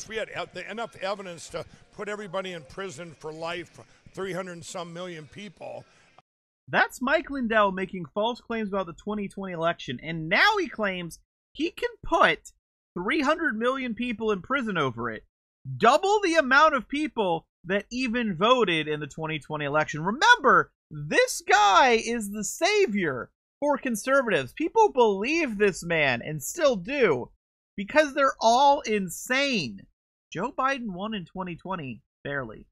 We had enough evidence to put everybody in prison for life, 300 and some million people. That's Mike Lindell making false claims about the 2020 election, and now he claims he can put 300 million people in prison over it. Double the amount of people that even voted in the 2020 election. Remember, this guy is the savior for conservatives. People believe this man, and still do, because they're all insane. Joe Biden won in 2020, barely.